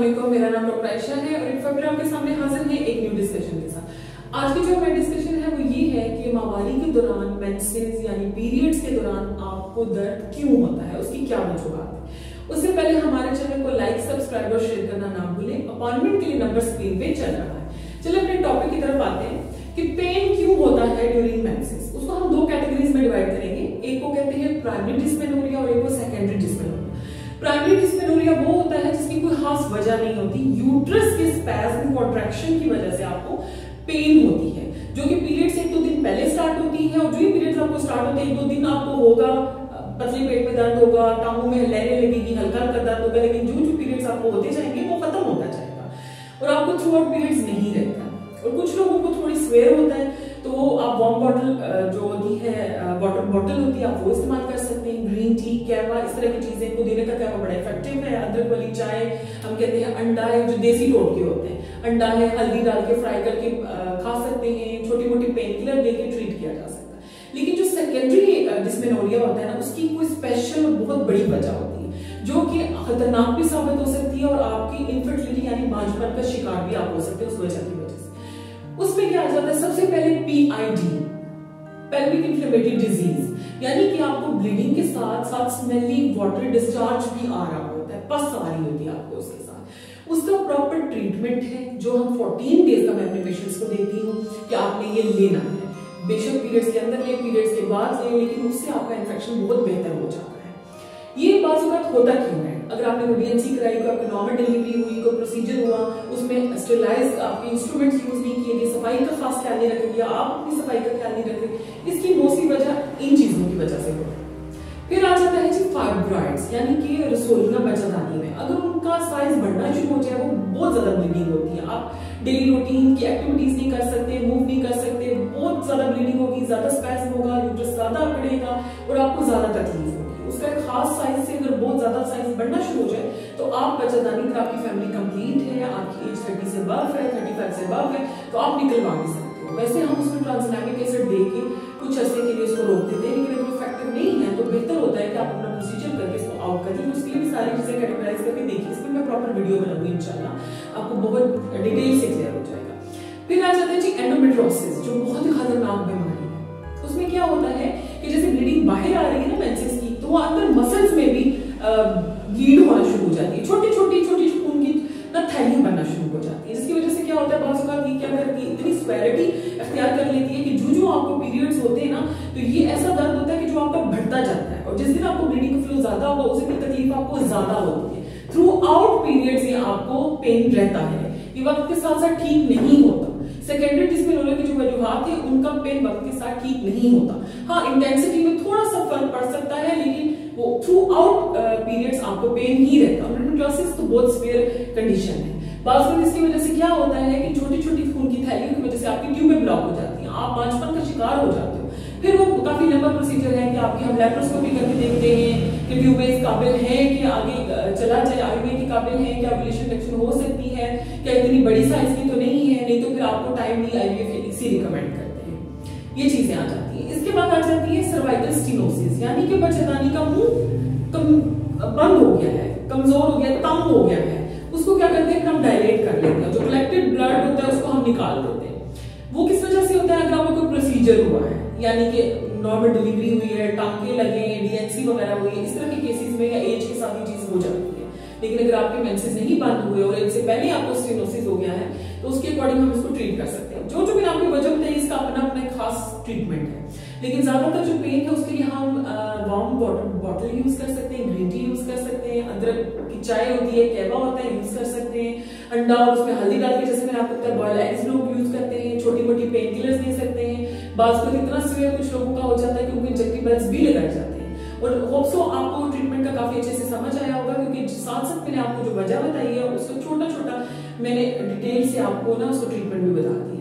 अस्सलामुअलैकुम, मेरा नाम डॉक्टर आयशा है और एक बार आपके सामने हाजिर है एक न्यू डिस्कशन के साथ। आज की जो हमारी डिस्कशन है वो ये है कि माहवारी के दौरान मेंसेस यानी पीरियड्स के दौरान आपको दर्द क्यों होता है, उसकी क्या वजूहत है। उससे पहले हमारे चैनल को लाइक, सब्सक्राइब और शेयर करना ना भूलें। अपॉइंटमेंट के लिए नंबर स्क्रीन पे चल रहा है। चलिए अपने टॉपिक की तरफ आते हैं कि पेन क्यों होता है ड्यूरिंग मेंसेस। उसको हम दो कैटेगरीज में डिवाइड करेंगे, एक को कहते हैं प्राइमरी डिस्मेनोरिया और एक को सेकेंडरी डिस्मेनोरिया। प्राइमरी डिस्मेनोरिया वो होता है जिसकी कोई खास वजह नहीं होती, यूट्रस के स्पैज्म कॉन्ट्रैक्शन की वजह से आपको पेन होती है, जो कि पीरियड्स एक दो दिन पहले स्टार्ट होती है। और जो ही पीरियड्स आपको स्टार्ट होते हैं एक दो दिन आपको होगा, पतले पेट में दर्द होगा, टांगों में लहरें लगेगी, हल्का हल्का दर्द होगा, लेकिन जो पीरियड्स आपको होते जाएंगे वो खत्म होता जाएगा और आपको थ्रू आउट पीरियड्स नहीं रहता। और कुछ लोगों को थोड़ी स्वेयर होता है तो आप वार्म बॉटल जो होती है वाटर बॉटल होती है, आप वो इस्तेमाल कर सकते हैं। ग्रीन टी, कैवा, इस तरह की चीजें पुदीने का कैवा बड़ा इफेक्टिव है। अदरक वाली चाय, हम कहते हैं अंडा है जो देसी टोटके होते हैं, अंडा है हल्दी डाल के फ्राई करके खा सकते हैं। छोटी मोटी पेन किलर देके ट्रीट किया जा सकता है। लेकिन जो सेकेंडरी डिस्मेनोरिया होता है ना, उसकी कोई स्पेशल बहुत बड़ी वजह होती है जो कि खतरनाक भी साबित हो सकती है और आपकी इनफर्टिलिटी यानी बांझपन का शिकार भी आप हो सकते हैं उस वजह की वजह से। उसमें क्या आ जाता है, सबसे पहले PID, पेल्विक इन्फ्लेमेटरी डिजीज, यानी कि आपको ब्लीडिंग के साथ साथ स्मेली वाटर डिस्चार्ज भी आ रहा होता है, पस आ रही होती है आपको उसके साथ। उसका प्रॉपर ट्रीटमेंट है जो हम 14 डेज का मैं अपने पेशेंट्स को देती हूँ कि आपने ये लेना है। बेशक पीरियड्स के अंदर ले, पीरियड्स के बाद ले, लेकिन उससे आपका इन्फेक्शन बहुत बेहतर हो जाता है। ये बात होता क्यों है? अगर आपने DNC कराई, कोई आपकी नॉर्मल डिलीवरी हुई, कोई प्रोसीजर हुआ, उसमें स्टेरिलाइज आपके इंस्ट्रूमेंट्स यूज नहीं किए गए, सफाई का खास ख्याल नहीं रखेंगे, आप अपनी सफाई का ख्याल नहीं रख रहे, इसकी मोस्टली वजह इन चीजों की वजह से होती है। फिर आ जाता है जी फाइब्रॉइड्स, यानी कि रसोलियां बच्चादानी में अगर उनका साइज बढ़ना शुरू हो जाए, वो बहुत ज्यादा ब्लीडिंग होती है, आप डेली रूटीन की एक्टिविटीज नहीं कर सकते, मूव नहीं कर सकते, बहुत ज्यादा ब्लीडिंग होगी, ज्यादा स्पैज्म होगा, यूट्रस ज्यादा अकड़ेगा और आपको ज्यादा तकलीफ होगी। उसका एक खास साइज से अगर बहुत ज्यादा साइज बढ़ना शुरू हो जाए तो आप बच्चादानी, अगर आपकी फैमिली कंप्लीट है, आपकी एज 30 से अबव है, 35 से अबव है, तो आप निकलवा भी सकते हो। वैसे हम उसमें ट्रांसएमिक एसिड देके कुछ अर्से के लिए उसको रोक देते हैं, लेकिन अगर इफेक्टिव नहीं है तो बेहतर होता है कि आप अपना प्रोसीजर करके इसको आउट करिए। उसके लिए भी सारी चीजें कैटेगराइज करके देखिए, इसमें मैं प्रॉपर वीडियो बनाऊंगी इंशाल्लाह, आपको बहुत डिटेल से क्लियर हो जाएगा। फिर आ जाता है जी एंडोमेट्रियोसिस, जो बहुत ही खतरनाक बीमारी है। उसमें क्या होता है कि जैसे ब्लीडिंग बाहर आ रही है ना मेंसेस की, तो वो अंदर मसल्स में भी ब्लीड होना शुरू हो जाती है, छोटी छोटी खून की ना थैलियां बनना शुरू हो जाती है, जिसकी वजह से क्या होता है बाज़ औक़ात ये क्या करती है, इतनी स्वेरिटी अख्तियार कर लेती है कि जो आपको पीरियड्स होते हैं ना, तो ये ऐसा दर्द होता है कि जो आपका बढ़ता जाता है और जिस दिन आपको ब्लीडिंग का फ्लो ज्यादा होगा उस दिन तकलीफ आपको ज्यादा होती है। थ्रू आउट पीरियड्स ये आपको पेन रहता है, ये वक्त के साथ साथ ठीक नहीं होता। सेकेंडरी डिस्मेनोरिया की जो वजूहात है उनका पेन वक्त के साथ ठीक नहीं होता। हाँ, इंटेंसिटी में थोड़ा सा फर्क पड़ सकता है, लेकिन वो थ्रू आउट पीरियड्स आपको पेन ही रहता है। एंडोमेट्रियोसिस तो बहुत सीवियर कंडीशन है। बाज़ में इसकी वजह से क्या होता है कि छोटी छोटी खून की थैलियों की वजह से आपकी ट्यूबें ब्लॉक हो जाती हैं, आप बांझपन का शिकार हो जाते हो। फिर वो काफी लंबा प्रोसीजर है कि आपकी हम लैप्रोस्कोपी करके देखते हैं कि ट्यूबें इस काबिल है कि आगे चला जाए, आगे के काबिल है, क्या ओव्यूलेशन इंडक्शन हो सकती है, क्या इतनी बड़ी साइज की तो नहीं है, नहीं तो फिर आपको टाइमली IVF इसी रिकमेंड करते हैं। ये चीजें आ जाती है। इसके बाद आ जाती है सर्वाइकल स्टेनोसिस, यानी कि बच्चादानी का मुंह बंद हो गया है, कमजोर हो गया, तंग हो गया है। उसको क्या करते हैं, हम डायलेट कर लेते हैं, जो कलेक्टेड ब्लड होता है उसको हम निकाल देते हैं। वो किस वजह से होता है? अगर आपको कोई प्रोसीजर हुआ है, यानी कि नॉर्मल डिलीवरी हुई है, टांके लगे, DNC वगैरह हुई है, इस तरह के केसेस में या एज के साथ ये चीज हो जाती है। लेकिन अगर आपके मेंसेस नहीं बंद हुए और इससे पहले आपको स्टेनोसिस हो गया है तो उसके अकॉर्डिंग हम इसको ट्रीट कर सकते हैं। जो मैंने आपको वजह बताई इसका अपना एक खास ट्रीटमेंट है, लेकिन ज्यादातर जो पेन है उसके लिए हम वार्म बॉटल यूज कर सकते हैं, ग्रीन टी यूज कर सकते हैं, अदरक की चाय होती है, कैवा होता है, यूज कर सकते हैं, अंडा और उसमें हल्दी डाल के, जैसे मैंने आपको बताया बॉयल एग्स लोग यूज करते हैं, छोटी मोटी पेन किलर्स दे सकते हैं। बाज़ को इतना सीवियर कुछ लोगों का हो जाता है कि उनको इंजेक्टेबल्स भी लगाए जाते हैं। और होप सो आपको ट्रीटमेंट का काफी अच्छे से समझ आया होगा, क्योंकि साथ साथ मैंने आपको जो वजह बताई है उसको छोटा छोटा मैंने डिटेल से आपको ना उसको ट्रीटमेंट भी बता दिया।